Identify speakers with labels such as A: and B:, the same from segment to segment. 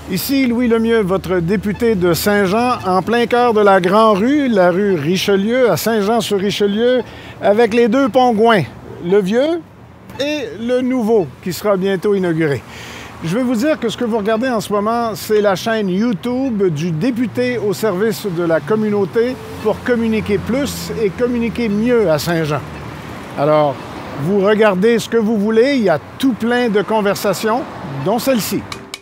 A: Ici Louis Lemieux, votre député de Saint-Jean, en plein cœur de la Grande Rue, la rue Richelieu, à Saint-Jean-sur-Richelieu, avec les deux Pongouins, le vieux et le nouveau, qui sera bientôt inauguré. Je vais vous dire que ce que vous regardez en ce moment, c'est la chaîne YouTube du député au service de la communauté pour communiquer plus et communiquer mieux à Saint-Jean. Alors, vous regardez ce que vous voulez, il y a tout plein de conversations, dont celle-ci.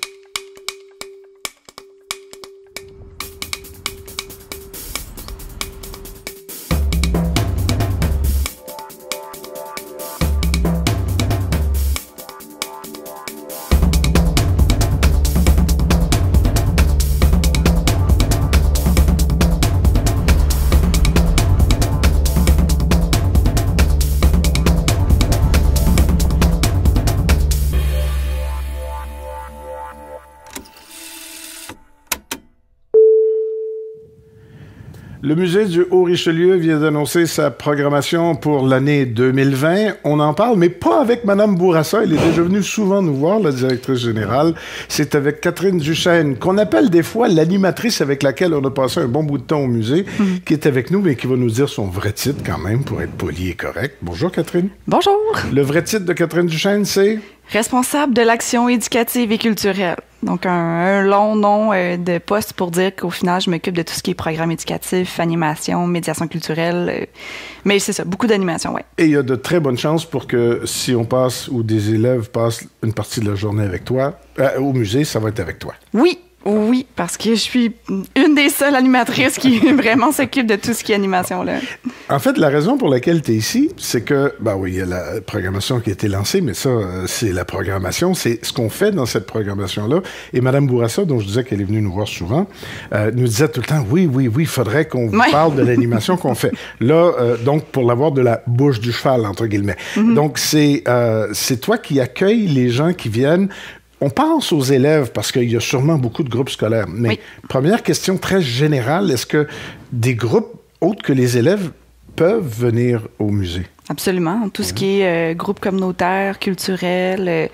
A: Le musée du Haut-Richelieu vient d'annoncer sa programmation pour l'année 2020. On en parle, mais pas avec Mme Bourassa. Elle est déjà venue souvent nous voir, la directrice générale. C'est avec Catherine Duchesne, qu'on appelle des fois l'animatrice avec laquelle on a passé un bon bout de temps au musée, qui est avec nous, mais qui va nous dire son vrai titre quand même, pour être poli et correct. Bonjour, Catherine.
B: Bonjour.
A: Le vrai titre de Catherine Duchesne, c'est?
B: Responsable de l'action éducative et culturelle. Donc, un long nom de poste pour dire qu'au final, je m'occupe de tout ce qui est programme éducatif, animation, médiation culturelle. Mais c'est ça, beaucoup d'animation, oui.
A: Et il y a de très bonnes chances pour que si on passe ou des élèves passent une partie de la journée avec toi, au musée, ça va être avec toi.
B: Oui. Oui, parce que je suis une des seules animatrices qui vraiment s'occupe de tout ce qui est animation, là.
A: En fait, la raison pour laquelle tu es ici, c'est que, ben oui, il y a la programmation qui a été lancée, mais ça, c'est la programmation, c'est ce qu'on fait dans cette programmation-là. Et Mme Bourassa, dont je disais qu'elle est venue nous voir souvent, nous disait tout le temps, oui, il faudrait qu'on vous parle de l'animation qu'on fait. Là, donc, pour l'avoir de la bouche du cheval, entre guillemets. Donc, c'est toi qui accueilles les gens qui viennent. On pense aux élèves parce qu'il y a sûrement beaucoup de groupes scolaires. Mais première question très générale, est-ce que des groupes autres que les élèves peuvent venir au musée?
B: Absolument. Tout ce qui est groupe communautaire, culturel.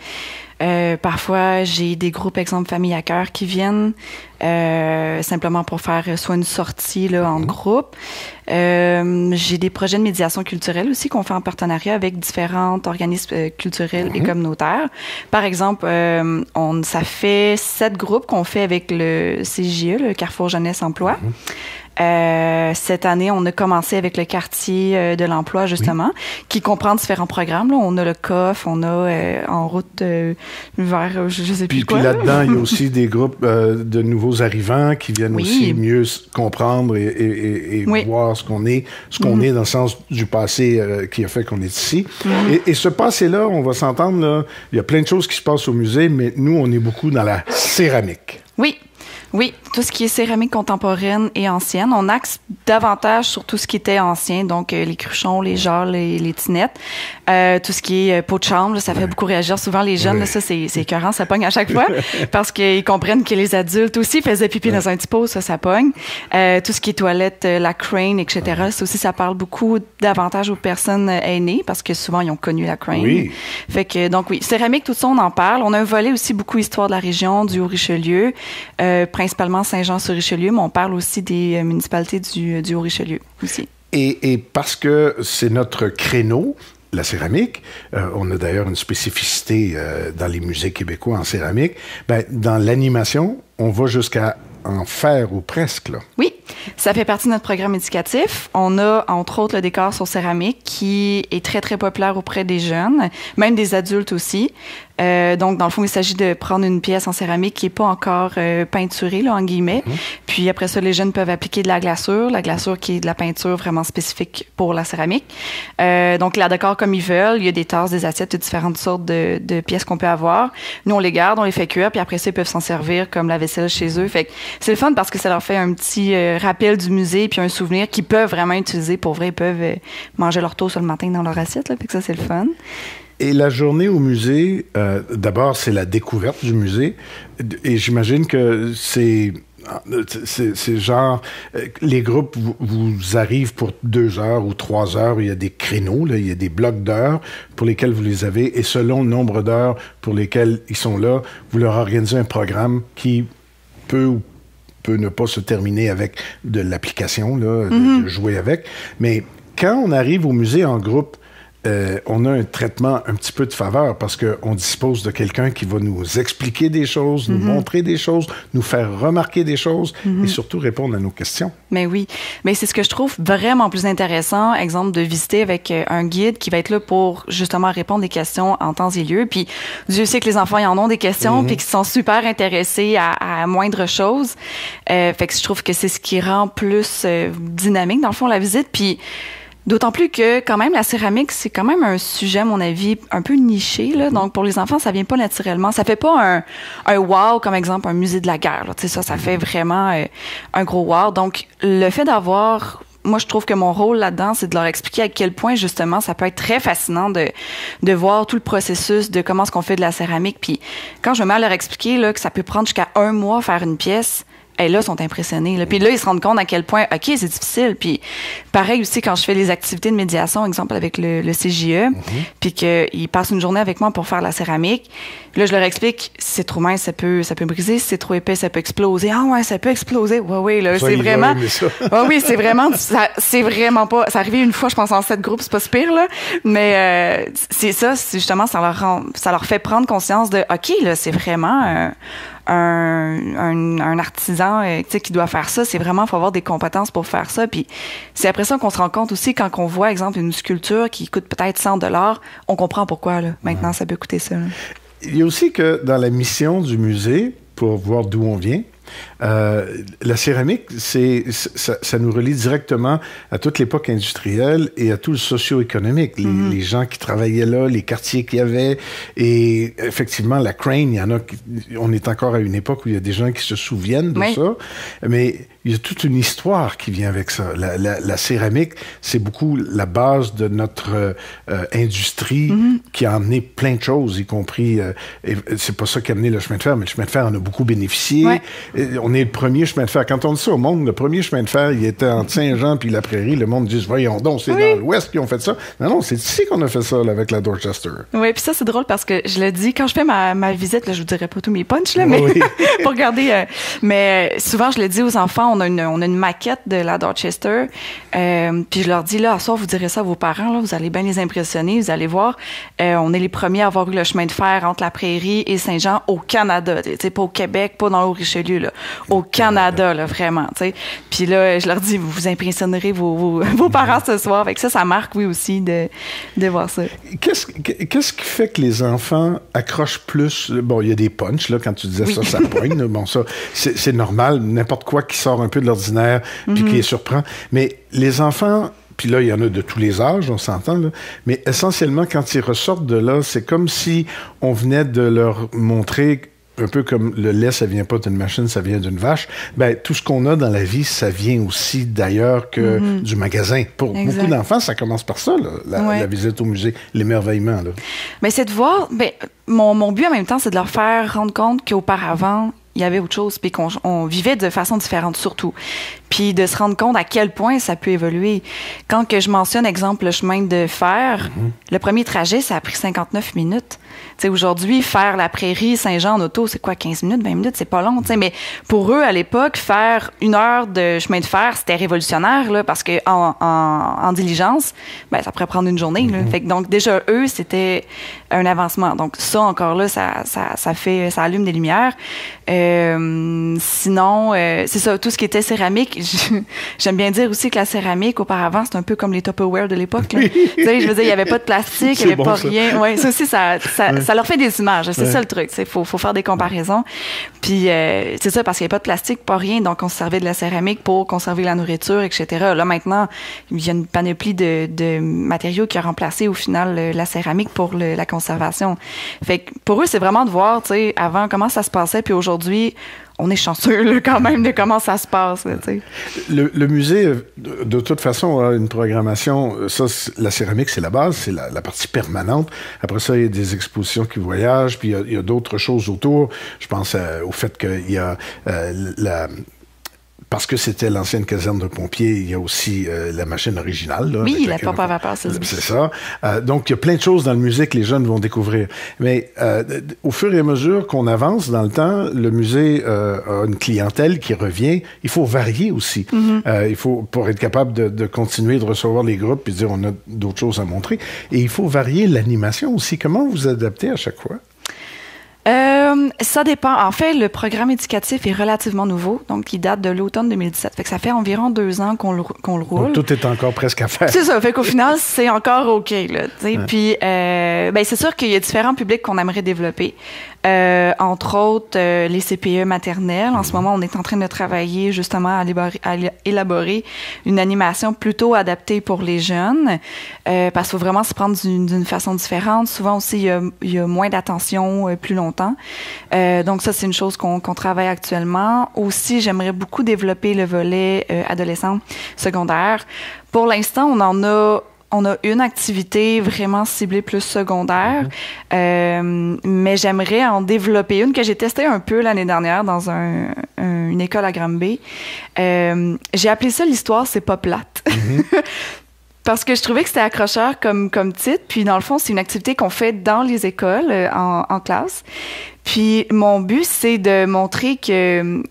B: Parfois, j'ai des groupes, exemple, Famille à cœur, qui viennent simplement pour faire soit une sortie là, en groupe. J'ai des projets de médiation culturelle aussi qu'on fait en partenariat avec différents organismes culturels et communautaires. Par exemple, ça fait 7 groupes qu'on fait avec le CJE, le Carrefour Jeunesse Emploi. Cette année, on a commencé avec le quartier de l'emploi, justement, qui comprend différents programmes. Là. On a le COF, on a en route vers, je sais plus quoi.
A: Puis là-dedans, il y a aussi des groupes de nouveaux arrivants qui viennent aussi mieux comprendre et voir ce qu'on est dans le sens du passé qui a fait qu'on est ici. Et ce passé-là, on va s'entendre, là, il y a plein de choses qui se passent au musée, mais nous, on est beaucoup dans la céramique.
B: Oui, tout ce qui est céramique contemporaine et ancienne. On axe davantage sur tout ce qui était ancien, donc les cruchons, les jarres, les tinettes. Tout ce qui est pot de chambre, là, ça fait beaucoup réagir. Souvent, les jeunes, là, ça, c'est écœurant, ça pogne à chaque fois, parce qu'ils comprennent que les adultes aussi faisaient pipi dans un petit pot, ça pogne. Tout ce qui est toilette, la crane, etc., ça aussi, ça parle beaucoup davantage aux personnes aînées, parce que souvent, ils ont connu la crane. Oui. Fait que, donc oui, céramique, tout ça, on en parle. On a un volet aussi beaucoup histoire de la région, du Haut-Richelieu, principalement Saint-Jean-sur-Richelieu, mais on parle aussi des municipalités du Haut-Richelieu aussi.
A: Et parce que c'est notre créneau, la céramique, on a d'ailleurs une spécificité dans les musées québécois en céramique, ben, dans l'animation, on va jusqu'à en faire ou presque, là.
B: Oui, ça fait partie de notre programme éducatif. On a, entre autres, le décor sur céramique qui est très, très populaire auprès des jeunes, même des adultes aussi. Donc, dans le fond, il s'agit de prendre une pièce en céramique qui n'est pas encore peinturée, là, en guillemets. Puis après ça, les jeunes peuvent appliquer de la glaçure qui est de la peinture vraiment spécifique pour la céramique. Donc, la décore comme ils veulent. Il y a des tasses, des assiettes, de différentes sortes de pièces qu'on peut avoir. Nous, on les garde, on les fait cuire, puis après ça, ils peuvent s'en servir comme la vaisselle chez eux. Fait que c'est le fun parce que ça leur fait un petit rappel du musée puis un souvenir qu'ils peuvent vraiment utiliser. Pour vrai, ils peuvent manger leur toast le matin dans leur assiette, là. Fait que ça, c'est le fun.
A: Et la journée au musée, d'abord, c'est la découverte du musée. Et j'imagine que c'est genre, les groupes vous arrivent pour 2 heures ou 3 heures, il y a des créneaux, là, il y a des blocs d'heures pour lesquels vous les avez, et selon le nombre d'heures pour lesquelles ils sont là, vous leur organisez un programme qui peut ne pas se terminer avec de l'application, là, de jouer avec. Mais quand on arrive au musée en groupe, on a un traitement un petit peu de faveur parce qu'on dispose de quelqu'un qui va nous expliquer des choses, nous montrer des choses, nous faire remarquer des choses et surtout répondre à nos questions.
B: Mais oui, mais c'est ce que je trouve vraiment plus intéressant, exemple, de visiter avec un guide qui va être là pour justement répondre des questions en temps et lieu. Puis Dieu sait que les enfants, ils en ont des questions puis qu'ils sont super intéressés à moindre chose. Fait que je trouve que c'est ce qui rend plus dynamique, dans le fond, la visite. Puis d'autant plus que, quand même, la céramique, c'est quand même un sujet, à mon avis, un peu niché, là. Donc, pour les enfants, ça vient pas naturellement. Ça fait pas un wow, comme exemple, un musée de la guerre, là. Tu sais, ça fait vraiment un gros wow. Donc, le fait d'avoir... Moi, je trouve que mon rôle là-dedans, c'est de leur expliquer à quel point, justement, ça peut être très fascinant de voir tout le processus de comment est-ce qu'on fait de la céramique. Puis, quand je me mets à leur expliquer, là, que ça peut prendre jusqu'à 1 mois faire une pièce, et là, ils sont impressionnés. Là. Puis là, ils se rendent compte à quel point, OK, c'est difficile. Puis pareil aussi, quand je fais les activités de médiation, exemple avec le CJE, puis qu'ils passent une journée avec moi pour faire la céramique, là, je leur explique, si c'est trop mince, ça peut briser. Si c'est trop épais, ça peut exploser. Ah ouais, ça peut exploser. Ouais, là, c'est vraiment... oui, c'est vraiment pas... Ça arrivé une fois, je pense, en 7 groupes, c'est pas si pire, là. Mais c'est ça, c'est justement, ça leur fait prendre conscience de, OK, là, c'est vraiment... un artisan qui doit faire ça, c'est vraiment, il faut avoir des compétences pour faire ça. Puis c'est après ça qu'on se rend compte aussi quand on voit, exemple, une sculpture qui coûte peut-être 100$, on comprend pourquoi, là. Maintenant, ça peut coûter ça. Là.
A: Il y a aussi que dans la mission du musée, pour voir d'où on vient, la céramique, ça nous relie directement à toute l'époque industrielle et à tout le socio-économique. Les gens qui travaillaient là, les quartiers qu'il y avait. Et effectivement, la crane, il y en a... On est encore à une époque où il y a des gens qui se souviennent de ça. Mais il y a toute une histoire qui vient avec ça. La céramique, c'est beaucoup la base de notre industrie qui a amené plein de choses, y compris... et c'est pas ça qui a amené le chemin de fer, mais le chemin de fer en a beaucoup bénéficié. Ouais. On est le premier chemin de fer. Quand on dit ça au monde, le premier chemin de fer, il était entre Saint-Jean puis la Prairie. Le monde dit, voyons donc, c'est dans l'Ouest qu'ils ont fait ça. Non, c'est ici qu'on a fait ça là, avec la Dorchester. Oui,
B: puis ça, c'est drôle parce que je le dis, quand je fais ma visite, là, je vous dirai pas tous mes punchs, là, mais pour regarder. Mais souvent, je le dis aux enfants, on a une maquette de la Dorchester. Puis je leur dis, là, à soir, vous direz ça à vos parents, là, vous allez bien les impressionner, vous allez voir. On est les premiers à avoir eu le chemin de fer entre la Prairie et Saint-Jean au Canada. Tu sais, pas au Québec, pas dans l'Haut-Richelieu, là. Au Canada, là, vraiment, tu sais. Puis là, je leur dis, vous impressionnerez vos parents ce soir. Fait que ça marque, oui, aussi, de voir ça.
A: Qu'est-ce qui fait que les enfants accrochent plus? Bon, il y a des punchs, là, quand tu disais ça poigne. Bon, ça, c'est normal, n'importe quoi qui sort un peu de l'ordinaire puis qui les surprend. Mais les enfants... Puis là, il y en a de tous les âges, on s'entend, là. Mais essentiellement, quand ils ressortent de là, c'est comme si on venait de leur montrer... Un peu comme le lait, ça vient pas d'une machine, ça vient d'une vache. Ben, tout ce qu'on a dans la vie, ça vient aussi d'ailleurs que du magasin. Pour beaucoup d'enfants, ça commence par ça, là, la visite au musée, l'émerveillement. Là.
B: Mais c'est de voir... Ben, mon but en même temps, c'est de leur faire rendre compte qu'auparavant, il y avait autre chose, puis qu'on vivait de façon différente surtout. Puis de se rendre compte à quel point ça peut évoluer. Quand que je mentionne, exemple, le chemin de fer, le premier trajet, ça a pris 59 minutes. Tu sais, aujourd'hui, faire la Prairie Saint-Jean en auto, c'est quoi, 15 minutes, 20 minutes, c'est pas long, tu sais, mais pour eux, à l'époque, faire 1 heure de chemin de fer, c'était révolutionnaire, là, parce que en diligence, ben, ça pourrait prendre une journée, là. Fait que donc, déjà, eux, c'était un avancement. Donc, ça, encore là, ça allume des lumières. Sinon, c'est ça, tout ce qui était céramique, j'aime bien dire aussi que la céramique, auparavant, c'est un peu comme les Tupperware de l'époque, là. Tu sais, je veux dire, il n'y avait pas de plastique, il n'y avait pas rien. Ouais, ça aussi, ça leur fait des images. C'est ça le truc. Il faut faire des comparaisons. Puis, c'est ça, parce qu'il n'y avait pas de plastique, pas rien. Donc, on se servait de la céramique pour conserver la nourriture, etc. Là, maintenant, il y a une panoplie de matériaux qui a remplacé, au final, la céramique pour la conservation. Fait que pour eux, c'est vraiment de voir, tu sais, avant, comment ça se passait. Puis aujourd'hui, on est chanceux là, quand même de comment ça se passe. Là,
A: le musée, de toute façon, a une programmation. Ça, la céramique, c'est la base, c'est la partie permanente. Après ça, il y a des expositions qui voyagent, puis il y a d'autres choses autour. Je pense au fait qu'il y a parce que c'était l'ancienne caserne de pompiers, il y a aussi la machine originale. Là,
B: oui, la pompe à vapeur, c'est
A: ça. Donc, il y a plein de choses dans le musée que les jeunes vont découvrir. Mais au fur et à mesure qu'on avance dans le temps, le musée a une clientèle qui revient. Il faut varier aussi. Il faut, pour être capable de continuer de recevoir les groupes et dire on a d'autres choses à montrer. Et il faut varier l'animation aussi. Comment vous adaptez à chaque fois?
B: Ça dépend. En fait, le programme éducatif est relativement nouveau, donc il date de l'automne 2017. Fait que ça fait environ 2 ans qu'on le roule.
A: Donc, tout est encore presque à faire.
B: C'est ça. Fait qu'au final, c'est encore OK, là. Ouais. Puis, c'est sûr qu'il y a différents publics qu'on aimerait développer. Entre autres, les CPE maternelles. En ce moment, on est en train de travailler justement à élaborer une animation plutôt adaptée pour les jeunes, parce qu'il faut vraiment se prendre d'une façon différente. Souvent aussi, il y a moins d'attention plus longtemps. Donc ça, c'est une chose qu'on travaille actuellement. Aussi, j'aimerais beaucoup développer le volet adolescent secondaire. Pour l'instant, on a une activité vraiment ciblée plus secondaire, mais j'aimerais en développer une que j'ai testée un peu l'année dernière dans une école à Granby. J'ai appelé ça « L'histoire, c'est pas plate ». Parce que je trouvais que c'était accrocheur comme titre. Puis, dans le fond, c'est une activité qu'on fait dans les écoles, en classe. Puis, mon but, c'est de montrer que...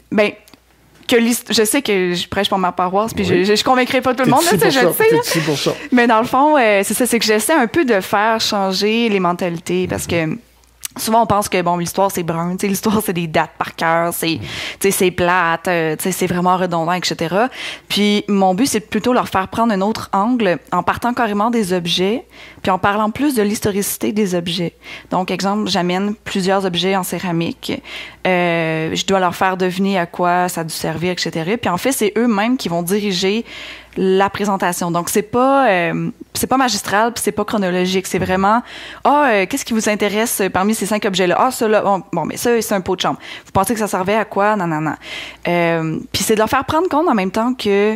B: je sais que je prêche pour ma paroisse, puis je convaincrai pas tout le monde, là, je le sais.
A: Pour ça.
B: Mais dans le fond, c'est ça, c'est que j'essaie un peu de faire changer les mentalités, parce que souvent on pense que l'histoire c'est brun, l'histoire c'est des dates par cœur, c'est plate, c'est vraiment redondant, etc. Puis mon but c'est plutôt leur faire prendre un autre angle en partant carrément des objets, puis en parlant plus de l'historicité des objets. Donc exemple, j'amène plusieurs objets en céramique, je dois leur faire deviner à quoi ça a dû servir, etc. Puis en fait c'est eux-mêmes qui vont diriger la présentation. Donc c'est pas magistral, puis c'est pas chronologique, c'est vraiment qu'est-ce qui vous intéresse parmi ces 5 objets là? Ça là, bon mais ça c'est un pot de chambre. Vous pensez que ça servait à quoi? Non. Puis c'est de leur faire prendre compte en même temps que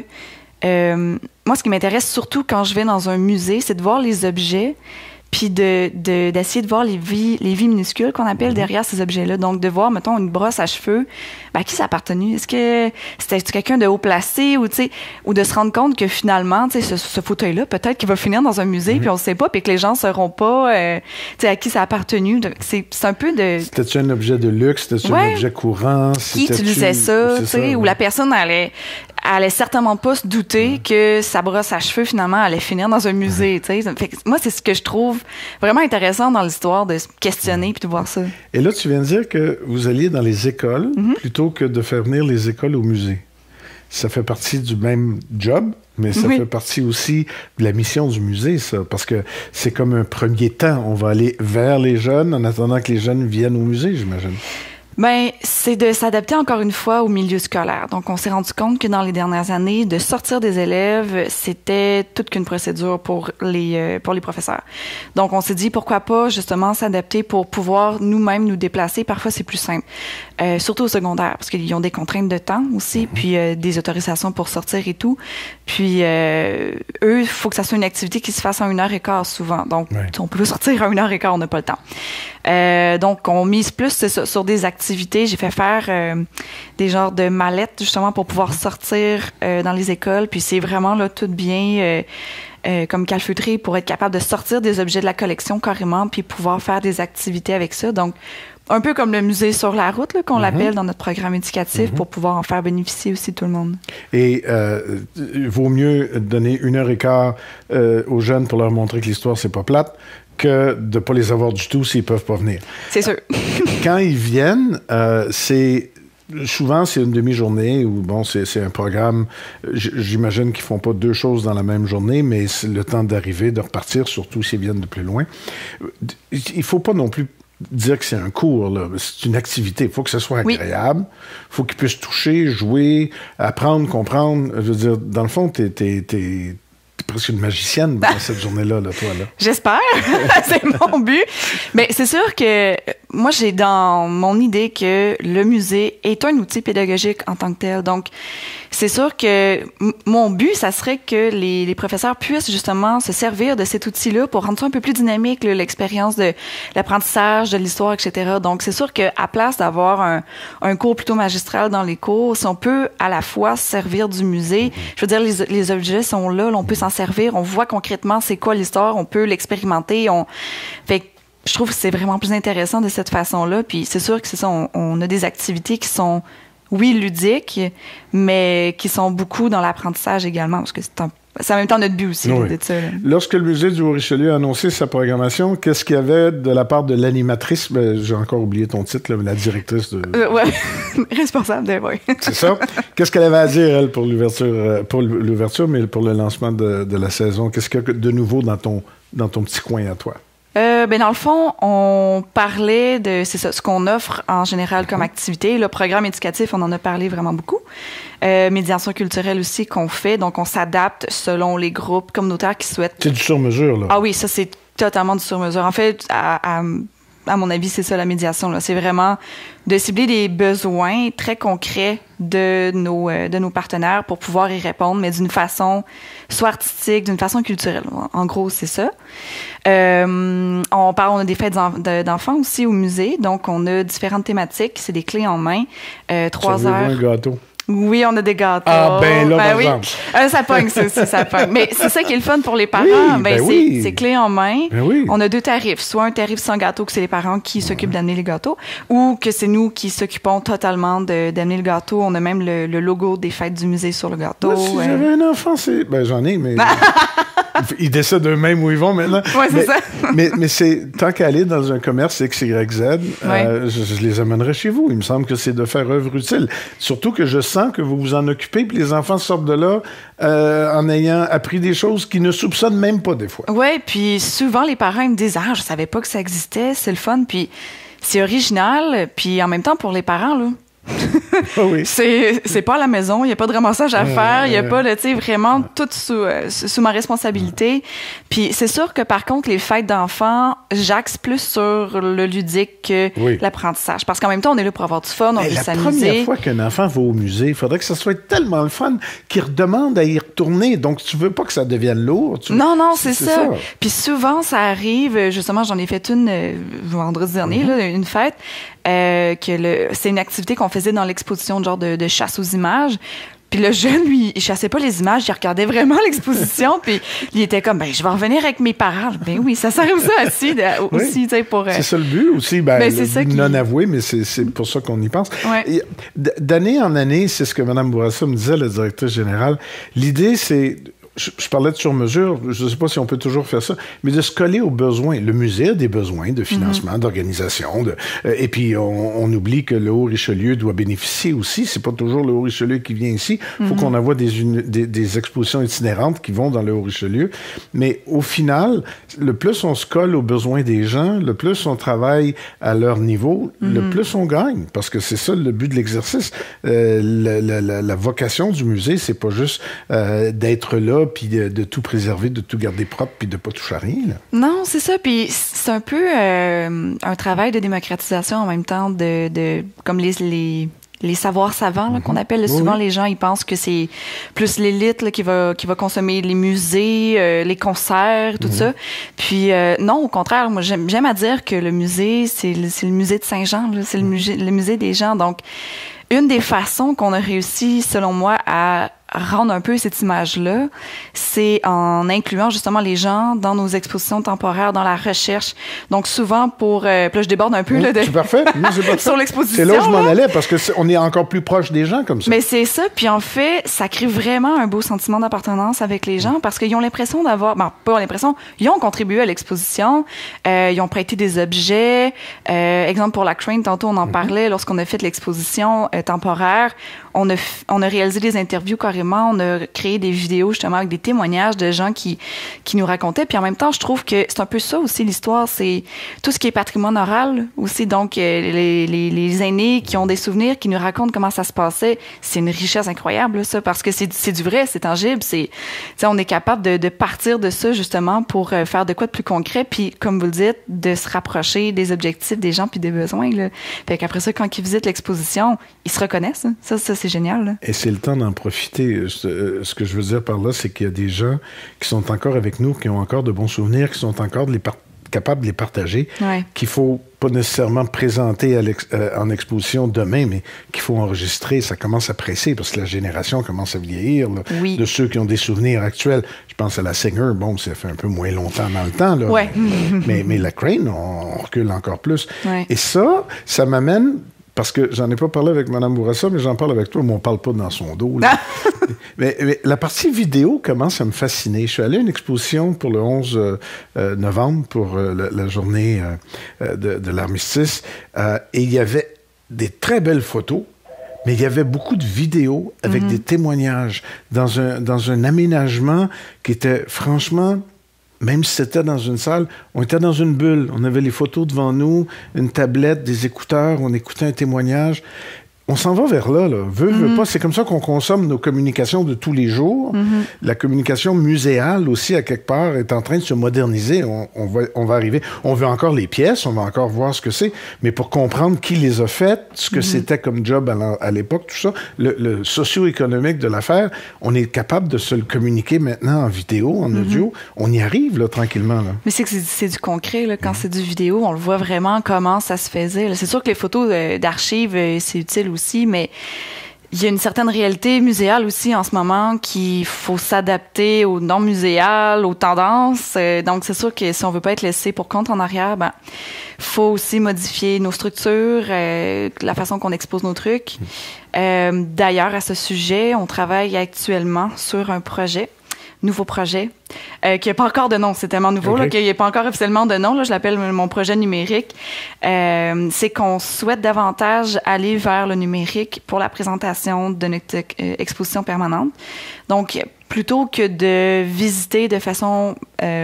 B: moi ce qui m'intéresse surtout quand je vais dans un musée, c'est de voir les objets puis d'essayer de voir les vies minuscules qu'on appelle derrière ces objets-là. Donc, de voir, mettons, une brosse à cheveux, à qui ça appartenait? Est-ce que c'était quelqu'un de haut placé ou de se rendre compte que finalement, ce fauteuil-là, peut-être qu'il va finir dans un musée, puis on ne sait pas, puis que les gens ne sauront pas à qui ça a appartenu. C'est un peu de...
A: C'était-tu un objet de luxe? C'était-tu un objet courant?
B: Qui utilisait ça? Ou la personne allait certainement pas se douter que sa brosse à cheveux, finalement, allait finir dans un musée. Fait que moi, c'est ce que je trouve vraiment intéressant dans l'histoire, de se questionner puis de voir ça.
A: Et là, tu viens de dire que vous alliez dans les écoles plutôt que de faire venir les écoles au musée. Ça fait partie du même job, mais ça fait partie aussi de la mission du musée, ça, parce que c'est comme un premier temps. On va aller vers les jeunes en attendant que les jeunes viennent au musée, j'imagine.
B: C'est de s'adapter encore une fois au milieu scolaire. Donc, on s'est rendu compte que dans les dernières années, de sortir des élèves, c'était toute qu'une procédure pour les professeurs. Donc, on s'est dit, pourquoi pas justement s'adapter pour pouvoir nous-mêmes nous déplacer. Parfois, c'est plus simple. Surtout au secondaire, parce qu'ils ont des contraintes de temps aussi, puis des autorisations pour sortir et tout. Puis, eux, il faut que ça soit une activité qui se fasse en 1h15 souvent. Donc, on peut sortir à 1h15, on n'a pas le temps. Donc, on mise plus sur des activités. J'ai fait faire des genres de mallettes, justement, pour pouvoir sortir dans les écoles. Puis c'est vraiment là tout bien comme calfeutré pour être capable de sortir des objets de la collection carrément, puis pouvoir faire des activités avec ça. Donc, un peu comme le musée sur la route, là, qu'on l'appelle dans notre programme éducatif, pour pouvoir en faire bénéficier aussi tout le monde. Et
A: vaut mieux donner 1h15 aux jeunes pour leur montrer que l'histoire, c'est pas plate, que de ne pas les avoir du tout s'ils ne peuvent pas venir.
B: C'est sûr.
A: Quand ils viennent, souvent, c'est une demi-journée ou c'est un programme. J'imagine qu'ils ne font pas 2 choses dans la même journée, mais c'est le temps d'arriver, de repartir, surtout s'ils viennent de plus loin. Il ne faut pas non plus dire que c'est un cours, là. C'est une activité. Il faut que ce soit agréable. Il faut qu'ils puissent toucher, jouer, apprendre, comprendre. Je veux dire, dans le fond, t'es presque une magicienne dans cette journée-là, toi, là.
B: J'espère. C'est mon but. Mais c'est sûr que moi, j'ai dans mon idée que le musée est un outil pédagogique en tant que tel. Donc, c'est sûr que mon but, ça serait que les professeurs puissent justement se servir de cet outil-là pour rendre ça un peu plus dynamique, là, l'expérience de l'apprentissage, de l'histoire, etc. Donc, c'est sûr qu'à place d'avoir un cours plutôt magistral dans les cours, si on peut à la fois se servir du musée, je veux dire, les objets sont là, on peut s'en servir, on voit concrètement c'est quoi l'histoire, on peut l'expérimenter. Fait que je trouve que c'est vraiment plus intéressant de cette façon-là. Puis c'est sûr que c'est ça, on a des activités qui sont, oui, ludiques, mais qui sont beaucoup dans l'apprentissage également, parce que c'est en même temps notre but aussi de ça. Là.
A: Lorsque le musée du Haut-Richelieu a annoncé sa programmation, qu'est-ce qu'il y avait de la part de l'animatrice? J'ai encore oublié ton titre, là, la directrice de...
B: ouais, responsable de... Ouais.
A: C'est ça. Qu'est-ce qu'elle avait à dire, elle, pour l'ouverture, mais pour le lancement de la saison? Qu'est-ce qu'il y a de nouveau dans ton petit coin à toi?
B: Dans le fond, on parlait de ce qu'on offre en général comme activité. Le programme éducatif, on en a parlé vraiment beaucoup. Médiation culturelle aussi qu'on fait. Donc, on s'adapte selon les groupes communautaires qui souhaitent.
A: C'est du sur-mesure, là.
B: Ah oui, ça, c'est totalement du sur-mesure. En fait, à mon avis, c'est ça la médiation, là. C'est vraiment de cibler des besoins très concrets de nos partenaires pour pouvoir y répondre, mais d'une façon soit artistique, d'une façon culturelle. En gros, c'est ça. On a des fêtes d'enfants aussi au musée, donc on a différentes thématiques. C'est des clés en main. 3 heures.
A: Un gâteau.
B: Oui, on a des gâteaux.
A: Ah, ben là, par exemple.
B: Ça pogne, ça aussi, ça pogne. Mais c'est ça qui est le fun pour les parents. C'est clé en main.
A: Ben oui.
B: On a 2 tarifs. Soit un tarif sans gâteau, que c'est les parents qui s'occupent d'amener les gâteaux, ou que c'est nous qui s'occupons totalement d'amener le gâteau. On a même le logo des fêtes du musée sur le gâteau.
A: Moi, si j'avais un enfant, j'en ai, mais... Ils décident eux-mêmes où ils vont maintenant.
B: Oui, c'est ça.
A: mais c'est tant qu'à aller dans un commerce XYZ, je les amènerais chez vous. Il me semble que c'est de faire œuvre utile. Surtout que je sens que vous vous en occupez, puis les enfants sortent de là en ayant appris des choses qu'ils ne soupçonnent même pas des fois.
B: Oui, puis souvent les parents ils me disent « Ah, je savais pas que ça existait, c'est le fun. » Puis c'est original, puis en même temps pour les parents, là.
A: Oui.
B: C'est pas à la maison, il n'y a pas de ramassage à faire, il n'y a pas de, tu sais, vraiment tout sous ma responsabilité. Puis c'est sûr que par contre, les fêtes d'enfants, j'axe plus sur le ludique que l'apprentissage. Parce qu'en même temps, on est là pour avoir du fun, on veut s'amuser.
A: La première fois qu'un enfant va au musée, il faudrait que ça soit tellement le fun qu'il redemande à y retourner. Donc, tu veux pas que ça devienne lourd.
B: Non, c'est ça. Puis souvent, ça arrive, justement, j'en ai fait une vendredi dernier, là, une fête. C'est une activité qu'on faisait dans l'exposition de genre de chasse aux images. Puis le jeune, lui, il chassait pas les images, il regardait vraiment l'exposition, puis il était comme, je vais revenir avec mes parents. Ben oui, ça sert ça aussi, tu sais, pour...
A: C'est ça le but aussi, le but non avoué, mais c'est pour ça qu'on y pense.
B: Ouais.
A: D'année en année, c'est ce que Mme Bourassa me disait, la directrice générale, l'idée, c'est... Je parlais de sur-mesure, je ne sais pas si on peut toujours faire ça, mais de se coller aux besoins. Le musée a des besoins de financement, d'organisation, et puis on oublie que le Haut-Richelieu doit bénéficier aussi. C'est pas toujours le Haut-Richelieu qui vient ici. Il faut qu'on envoie des expositions itinérantes qui vont dans le Haut-Richelieu. Mais au final, le plus on se colle aux besoins des gens, le plus on travaille à leur niveau, le plus on gagne. Parce que c'est ça le but de l'exercice. La vocation du musée, c'est pas juste d'être là puis de tout préserver, de tout garder propre, puis de pas toucher à rien. Là.
B: Non, c'est ça. Puis c'est un peu un travail de démocratisation en même temps comme les savoirs savants là, qu'on appelle. Souvent, les gens, ils pensent que c'est plus l'élite là, qui va consommer les musées, les concerts, tout ça. Puis non, au contraire, moi, j'aime à dire que le musée, c'est le musée de Saint-Jean. Là, c'est le musée des gens. Donc, une des façons qu'on a réussi, selon moi, à rendre un peu cette image-là, c'est en incluant justement les gens dans nos expositions temporaires, dans la recherche. Donc souvent puis là je déborde un peu là,
A: c'est parfait.
B: sur l'exposition.
A: C'est là où je m'en allais parce que on est encore plus proche des gens comme ça.
B: Mais c'est ça, puis en fait, ça crée vraiment un beau sentiment d'appartenance avec les gens parce qu'ils ont l'impression d'avoir, pas l'impression, ils ont contribué à l'exposition, ils ont prêté des objets. Exemple pour la Crane, tantôt on en parlait lorsqu'on a fait l'exposition temporaire, on a réalisé des interviews carrément carrément. On a créé des vidéos, justement, avec des témoignages de gens qui nous racontaient. Puis en même temps, je trouve que c'est un peu ça aussi, l'histoire. C'est tout ce qui est patrimoine oral aussi. Donc, les aînés qui ont des souvenirs, qui nous racontent comment ça se passait, c'est une richesse incroyable, ça, parce que c'est du vrai, c'est tangible. On est capable de partir de ça, justement, pour faire de quoi de plus concret. Puis, comme vous le dites, de se rapprocher des objectifs des gens puis des besoins, là. Fait qu'après ça, quand ils visitent l'exposition, ils se reconnaissent. Hein. Ça, c'est génial, là.
A: Et c'est le temps d'en profiter. Ce que je veux dire par là, c'est qu'il y a des gens qui sont encore avec nous, qui ont encore de bons souvenirs, qui sont encore capables de les partager, qu'il faut pas nécessairement présenter en exposition demain, mais qu'il faut enregistrer. Ça commence à presser parce que la génération commence à vieillir, là, de ceux qui ont des souvenirs actuels. Je pense à la Singer, bon, ça fait un peu moins longtemps dans le temps, là.
B: Ouais.
A: mais la Crane, on recule encore plus. Ouais. Et ça m'amène... Parce que j'en ai pas parlé avec Mme Bourassa, mais j'en parle avec toi, mais on parle pas dans son dos. Là. mais la partie vidéo commence à me fasciner. Je suis allé à une exposition pour le 11 novembre, pour la journée de l'armistice, et il y avait des très belles photos, mais il y avait beaucoup de vidéos avec des témoignages dans un aménagement qui était franchement... Même si c'était dans une salle, on était dans une bulle. On avait les photos devant nous, une tablette, des écouteurs, on écoutait un témoignage. On s'en va vers là. Veux pas. C'est comme ça qu'on consomme nos communications de tous les jours. La communication muséale aussi, à quelque part, est en train de se moderniser. On va arriver. On veut encore les pièces, on va encore voir ce que c'est. Mais pour comprendre qui les a faites, ce que c'était comme job à l'époque, tout ça, le socio-économique de l'affaire, on est capable de se le communiquer maintenant en vidéo, en audio. On y arrive, là, tranquillement. Là.
B: Mais c'est du concret. Là. Quand c'est du vidéo, on le voit vraiment comment ça se faisait. Là. C'est sûr que les photos d'archives, c'est utile aussi, mais il y a une certaine réalité muséale aussi en ce moment qu'il faut s'adapter aux normes muséales, aux tendances. Donc, c'est sûr que si on veut pas être laissé pour compte en arrière, faut aussi modifier nos structures, la façon qu'on expose nos trucs. D'ailleurs, à ce sujet, on travaille actuellement sur un nouveau projet, qui n'a pas encore de nom, c'est tellement nouveau, là, qu'il n'y a pas encore officiellement de nom, là, je l'appelle mon projet numérique. C'est qu'on souhaite davantage aller vers le numérique pour la présentation de notre exposition permanente. Donc, plutôt que de visiter de façon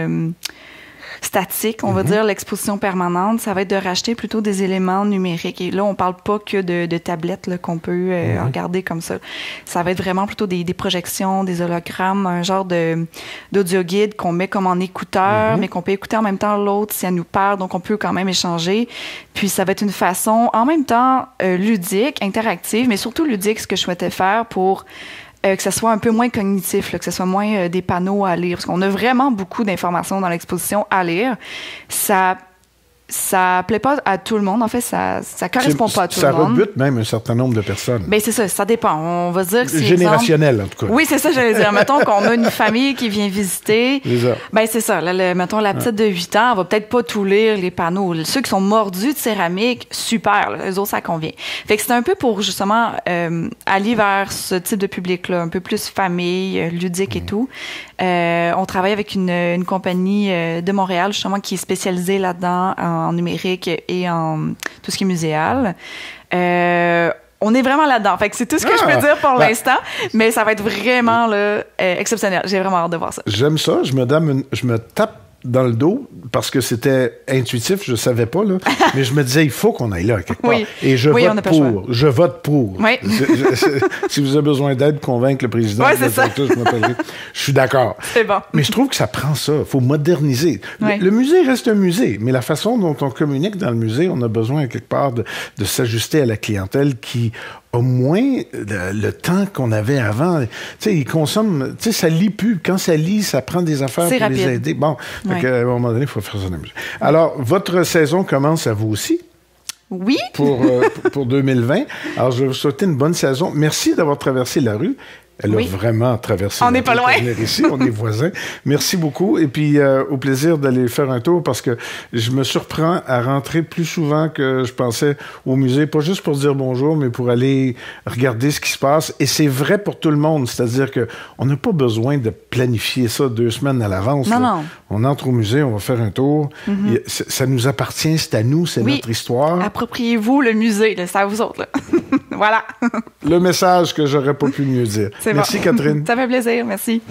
B: statique, on va dire, l'exposition permanente, ça va être de racheter plutôt des éléments numériques. Et là, on parle pas que de tablettes là, qu'on peut regarder comme ça. Ça va être vraiment plutôt des projections, des hologrammes, un genre d'audio guide qu'on met comme en écouteur, mais qu'on peut écouter en même temps l'autre si elle nous parle, donc on peut quand même échanger. Puis ça va être une façon, en même temps, ludique, interactive, mais surtout ludique, ce que je souhaitais faire pour que ce soit un peu moins cognitif, là, que ce soit moins des panneaux à lire. Parce qu'on a vraiment beaucoup d'informations dans l'exposition à lire. Ça plaît pas à tout le monde. En fait, ça correspond pas à tout le monde.
A: Ça rebute même un certain nombre de personnes.
B: Bien, c'est ça. Ça dépend. On va dire que c'est...
A: Générationnel, en tout cas.
B: Oui, c'est ça, j'allais dire. Mettons qu'on a une famille qui vient visiter. Bien, c'est ça. Là, mettons, la petite de 8 ans, elle va peut-être pas tout lire, les panneaux. Ceux qui sont mordus de céramique, super. Eux autres, ça convient. Fait que c'est un peu pour, justement, aller vers ce type de public-là, un peu plus famille, ludique et tout. On travaille avec une compagnie de Montréal, justement, qui est spécialisée là-dedans, en numérique et en tout ce qui est muséal. On est vraiment là-dedans. Fait que c'est tout ce que je peux dire pour l'instant, mais ça va être vraiment là, exceptionnel. J'ai vraiment hâte de voir ça.
A: J'aime ça. Je me tape dans le dos parce que c'était intuitif, je savais pas, là, mais je me disais, il faut qu'on aille là, quelque part. Et je vote pour. Je vote pour.
B: Oui.
A: Si vous avez besoin d'aide, convaincre le président, je suis d'accord.
B: C'est bon.
A: Mais je trouve que ça prend ça. Il faut moderniser. Le musée reste un musée, mais la façon dont on communique dans le musée, on a besoin, quelque part, de s'ajuster à la clientèle qui au moins le temps qu'on avait avant. Tu sais, ils consomment... Tu sais, ça lit plus. Quand ça lit, ça prend des affaires pour les aider. Bon, donc, à un moment donné, il faut faire ça dans le musée. Alors, votre saison commence à vous aussi.
B: Oui.
A: Pour 2020. Alors, je vais vous souhaiter une bonne saison. Merci d'avoir traversé la rue. Elle a vraiment traversé.
B: On n'est pas loin.
A: Ici, on est voisins. Merci beaucoup. Et puis, au plaisir d'aller faire un tour parce que je me surprends à rentrer plus souvent que je pensais au musée, pas juste pour dire bonjour, mais pour aller regarder ce qui se passe. Et c'est vrai pour tout le monde. C'est-à-dire qu'on n'a pas besoin de planifier ça 2 semaines à l'avance.
B: Non.
A: On entre au musée, on va faire un tour. Ça nous appartient, c'est à nous, c'est notre histoire.
B: Appropriez-vous le musée, là, c'est à vous autres. Là. Voilà.
A: Le message que j'aurais pas pu mieux dire.
B: C'est
A: Merci,
B: bon.
A: Catherine.
B: Ça fait plaisir. Merci.